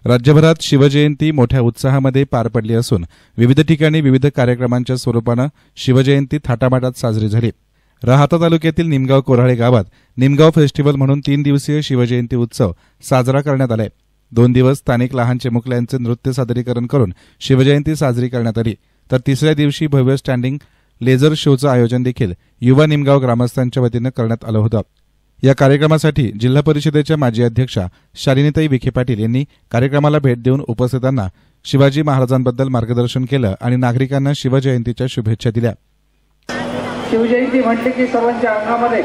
राज्यभरात शिवजयंती मोठ्या उत्साहामध्ये पार पडली असून विविध ठिकाणी विविध कार्यक्रमांच्या स्वरूपानं शिवजयंती थाटामाटात साजरी झाली। राहाता तालुक्यातील निमगाव कोऱ्हाळे गावात निमगाव फेस्टिवल म्हणून 3 दिवसीय शिवजयंती उत्सव साजरा करण्यात आलाय। 2 दिवस स्थानिक लहान चिमुकल्यांचे नृत्य सादरीकरण करून शिवजयंती साजरी करण्यात आली, तर तिसऱ्या दिवशी भव्य स्टँडिंग लेझर शोचं आयोजन देखील युवा निमगाव ग्रामस्थांच्या वतीनं करण्यात आलं होतं। या कार्यक्रमासाठी जिल्हा परिषदेच्या माजी अध्यक्षा शालिनीताई विखे पाटील यांनी कार्यक्रमाला भेट देऊन उपस्थितांना शिवाजी महाराजांबद्दल मार्गदर्शन केलं आणि नागरिकांना शिवजयंतीच्या शुभेच्छा दिल्या। शिवजयंती म्हटले की सर्वांच्या अंगामध्ये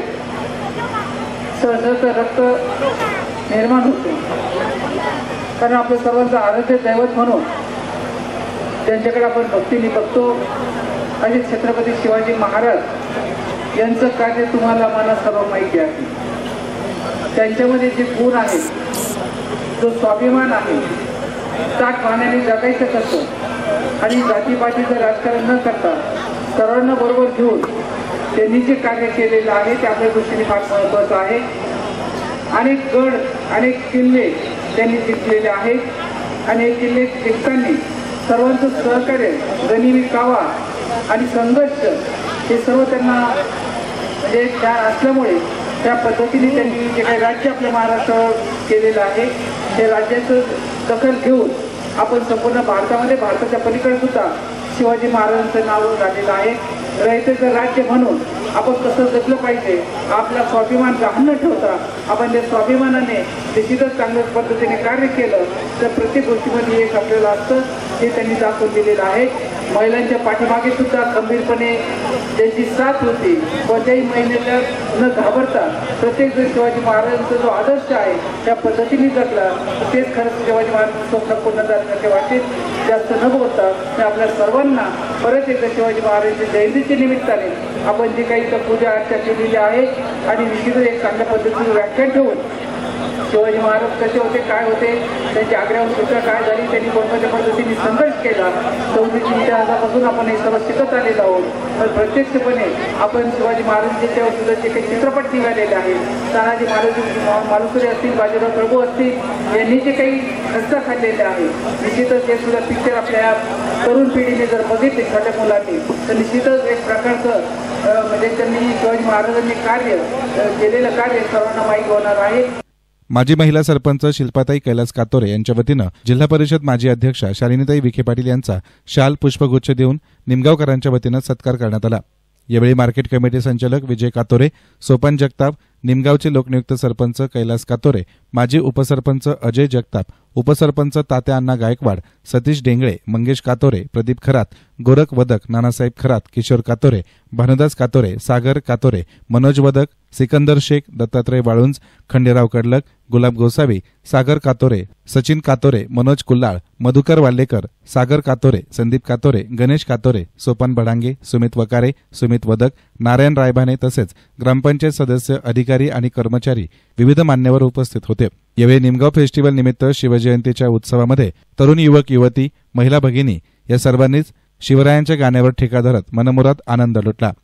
सहज रक्त निर्माण होते, कारण आपल्या सर्वांचं आराध्य दैवत म्हणून त्यांच्याकडे आपण भक्तीने बघतो। असे छत्रपती शिवाजी महाराज यांचं कार्य तुम्हाला मला सर्व माहिती आहे। त्यांच्यामध्ये जे गुण आहेत, जो स्वाभिमान आहे, ताट पाण्याने जगायचं कसं आणि जातीपातीचं राजकारण न करता सर्वांना बरोबर घेऊन त्यांनी जे कार्य केलेलं आहे ते आपल्या दृष्टीने फार महत्त्वाचं आहे। अनेक गड, अनेक किल्ले त्यांनी जिंकलेले आहेत आणि हे किल्ले जिंकताना सर्वांचं सहकार्य, गनिमी कावा आणि संघर्ष हे सर्व त्यांना म्हणजे त्या असल्यामुळे त्या पद्धतीने त्यांनी जे काही राज्य आपल्या महाराष्ट्रावर केलेलं आहे ते राज्याचं दखल घेऊन आपण संपूर्ण भारतामध्ये, भारताच्या पलीकडे सुद्धा शिवाजी महाराजांचं नाव झालेलं आहे। रयतेचं राज्य म्हणून आपण कसं जगलं पाहिजे, आपला स्वाभिमान गहाण न ठेवता आपण त्या स्वाभिमानाने निश्चितच चांगल्या पद्धतीने कार्य केलं तर प्रत्येक गोष्टीमध्ये एक आपल्याला असतं हे त्यांनी दाखवून दिलेलं आहे। महिलांच्या पाठीमागे सुद्धा खंबीरपणे त्यांची साथ होती, कोणत्याही महिलेला न घाबरता प्रत्येक जण शिवाजी महाराजांचा जो आदर्श आहे त्या पद्धतीने जगला, तेच खरंच शिवाजी महाराजांचं स्वप्न पूर्ण झाल्यासारखे वाटेल। जास्त न बोलता मी आपल्या सर्वांना परत एकदा शिवाजी महाराजांच्या जयंतीच्या निमित्ताने आपण जे काही तर पूजा अर्चा केलेली आहे आणि निश्चितच एक चांगल्या पद्धतीने व्याख्यान ठेवून शिवाजी महाराज कसे होते, काय होते, त्यांची आग्र्याहून सुद्धा काय झाली, त्यांनी कोणत्या पद्धतीने संघर्ष केला, 34 इतिहासापासून आपण हे सर्व शिकत आलेलो आहोत। तर प्रत्यक्षपणे आपण शिवाजी महाराजांच्या सुद्धा जे काही चित्रपट निघालेले आहेत, तानाजी मालुसरे असतील, बाजीराव प्रभू असतील, यांनी जे काही रस्ता खाल्लेले आहे, निश्चितच हे सुद्धा पिक्चर आपल्या तरुण पिढीने जर बघितले छोट्या मुलांनी तर निश्चितच एक प्रकारचं म्हणजे त्यांनी शिवाजी महाराजांनी केलेलं कार्य सर्वांना माहीत होणार आहे। माजी महिला सरपंच शिल्पाताई कैलास कातोरे यांच्या वतीनं जिल्हा परिषद माजी अध्यक्षा शालिनीताई विखे पाटील यांचा शाल पुष्पगुच्छ देऊन निमगावकरांच्या वतीनं सत्कार करण्यात आला। यावेळी मार्केट कमिटी संचालक विजय कातोरे, सोपान जगताप, निमगावचे लोकनियुक्त सरपंच कैलास कातोरे, माजी उपसरपंच अजय जगताप, उपसरपंच तात्या अण्णा गायकवाड, सतीश डेंगळे, मंगेश कातोरे, प्रदीप खरात, गोरख वदक, नानासाहेब खरात, किशोर कातोरे, भानुदास कातोरे, सागर कातोरे, मनोज वदक, सिकंदर शेख, दत्तात्रय वाळुंज, खंडेराव कडलक, गुलाब गोसावी, सागर कातोरे, सचिन कातोरे, मनोज कुल्लाळ, मधुकर वाल्लेकर, सागर कातोरे, संदीप कातोरे, गणेश कातोरे, सोपान भडांगे, सुमित वकारे, सुमित वदक, नारायण रायभाने तसेच ग्रामपंचायत सदस्य, अधिकारी आणि कर्मचारी विविध मान्यवर उपस्थित होते। यावेळी निमगाव फेस्टिवल निमित्त शिवजयंतीच्या उत्सवामध्ये तरुण युवक युवती, महिला भगिनी या सर्वांनीच शिवरायांच्या गाण्यावर ठेका धरत मनमुराद आनंद लुटला।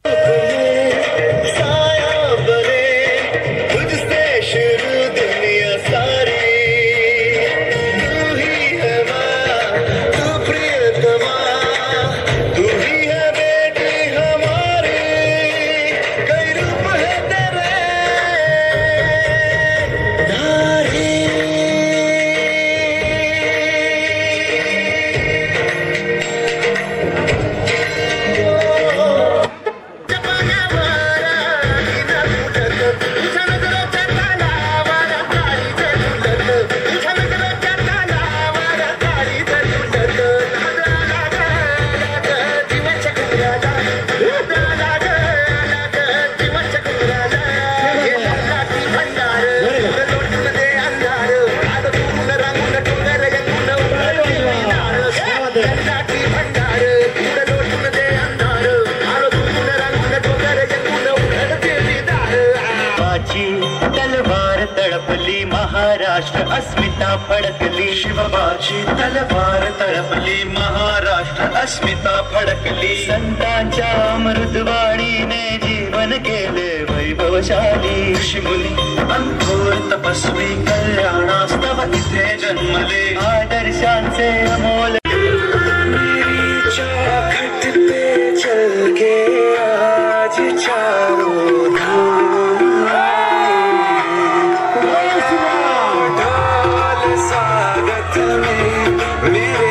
तळपली महाराष्ट्र अस्मिता फडकली, शिवबाची तलवार तळपली महाराष्ट्र अस्मिता फडकली, संतांच्या अमृतवाणीने जीवन केले वैभव। वैभवशाली ऋषिमुनी अंथोर तपस्वी कल्याणास्तव इथे जन्मले आदर्शांचे अमोल घट पे चल के आज चारों धाम ढोल स्वागत में मेरे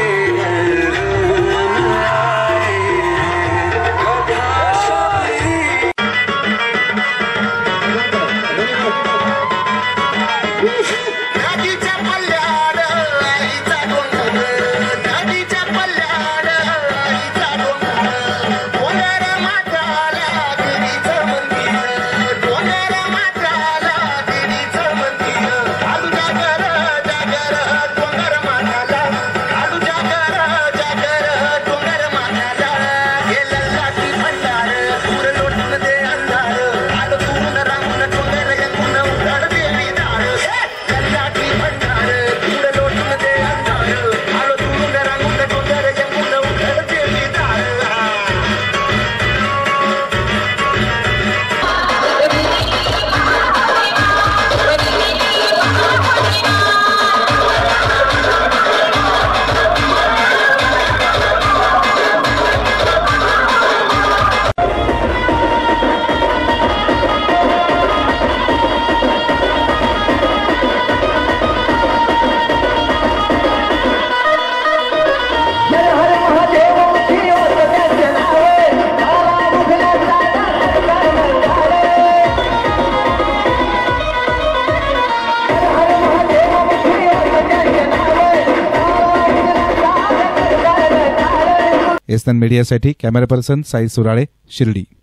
एसएन मीडियासाठी कॅमेरा पर्सन साई सुराळे, शिर्डी।